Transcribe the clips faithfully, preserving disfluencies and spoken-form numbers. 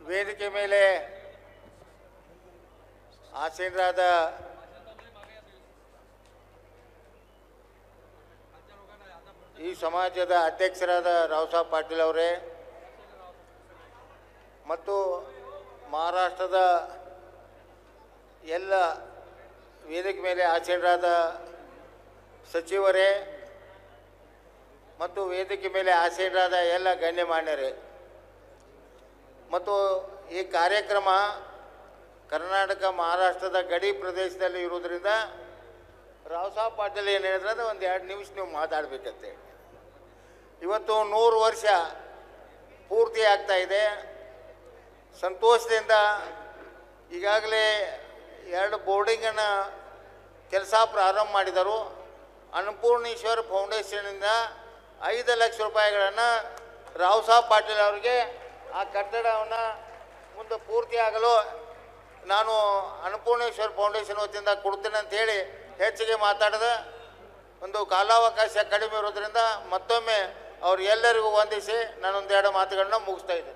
ವೇದಿಕೆ ಮೇಲೆ ಆಸೀನರಾದ ಈ ಸಮಾಜದ ಅಧ್ಯಕ್ಷರಾದ ರಾವ್ ಸಾಹೇಬ್ ಪಾಟೀಲ್ ಅವರೇ ಮತ್ತು ಮಹಾರಾಷ್ಟ್ರದ ಎಲ್ಲ ವೇದಿಕೆ ಮೇಲೆ ಆಸೀನರಾದ ಸಚಿವರೇ ಮತ್ತು ವೇದಿಕೆ ಮೇಲೆ ಆಸೀನರಾದ ಎಲ್ಲ ಗಣ್ಯಮಾನ್ಯರೇ ಮತ್ತು ಈ ಕಾರ್ಯಕ್ರಮ ಕರ್ನಾಟಕ ಮಹಾರಾಷ್ಟ್ರದ ಗಡಿ ಪ್ರದೇಶದಲ್ಲಿ ಇರುವುದರಿಂದ ರಾವ್ ಸಾಹೇಬ್ ಪಾಟೀಲ್ ಏನು ಹೇಳಿದ್ರೆ ಅಂದರೆ ಒಂದು ಎರಡು ನಿಮಿಷ ನೀವು ಮಾತಾಡಬೇಕಂತೆ. ಇವತ್ತು ನೂರು ವರ್ಷ ಪೂರ್ತಿ ಆಗ್ತಾ ಇದೆ. ಸಂತೋಷದಿಂದ ಈಗಾಗಲೇ ಎರಡು ಬೋರ್ಡಿಂಗನ್ನು ಕೆಲಸ ಪ್ರಾರಂಭ ಮಾಡಿದರು. ಅನ್ನಪೂರ್ಣೇಶ್ವರ್ ಫೌಂಡೇಶನ್ನಿಂದ ಐದು ಲಕ್ಷ ರೂಪಾಯಿಗಳನ್ನು ರಾವ್ ಸಾಹೇಬ್ ಪಾಟೀಲ್ ಅವರಿಗೆ ಆ ಕಟ್ಟಡವನ್ನು ಮುಂದೆ ಪೂರ್ತಿ ಆಗಲು ನಾನು ಅನ್ನಪೂರ್ಣೇಶ್ವರ್ ಫೌಂಡೇಶನ್ ವತಿಯಿಂದ ಕೊಡ್ತೇನೆ ಅಂಥೇಳಿ ಹೆಚ್ಚಿಗೆ ಮಾತಾಡಿದ ಒಂದು ಕಾಲಾವಕಾಶ ಕಡಿಮೆ ಇರೋದ್ರಿಂದ ಮತ್ತೊಮ್ಮೆ ಅವ್ರು ಎಲ್ಲರಿಗೂ ವಂದಿಸಿ ನಾನೊಂದೆರಡು ಮಾತುಗಳನ್ನ ಮುಗಿಸ್ತಾ ಇದ್ದೇನೆ.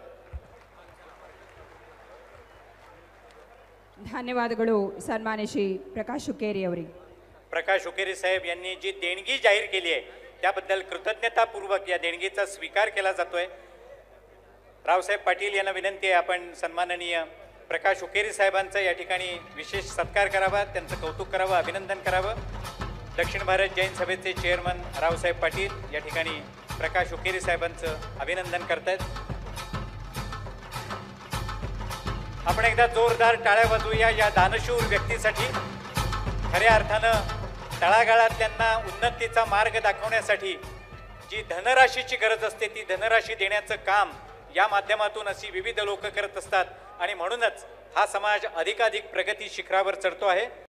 धन्यवादಗಳು सन्मान्य श्री प्रकाश हुक्केरी ಅವರಿಗೆ. प्रकाश हुक्केरी साहेब यांनी जी देणगी जाहीर केली आहे त्याबद्दल कृतज्ञतापूर्वक या देणगीचा स्वीकार केला जातोय. रावसाहेब पाटील यांना विनंती आहे आपण सन्माननीय प्रकाश हुक्केरी साहेबांचा या ठिकाणी विशेष सत्कार करावा, त्यांचं कौतुक करावं, अभिनंदन करावं. दक्षिण भारत जैन सभेचे चेअरमन रावसाहेब पाटील या ठिकाणी प्रकाश हुक्केरी साहेबांचं अभिनंदन करतायत. आपण एकदा जोरदार टाळ्या वाजवूया या दानशूर व्यक्तीसाठी. खऱ्या अर्थानं तळागाळातल्यांना उन्नतीचा मार्ग दाखवण्यासाठी जी धनराशीची गरज असते ती धनराशी देण्याचं काम या माध्यमातून अशी विविध लोक करत असतात आणि म्हणूनच हा समाज अधिकाधिक प्रगती शिखरावर चढतो आहे.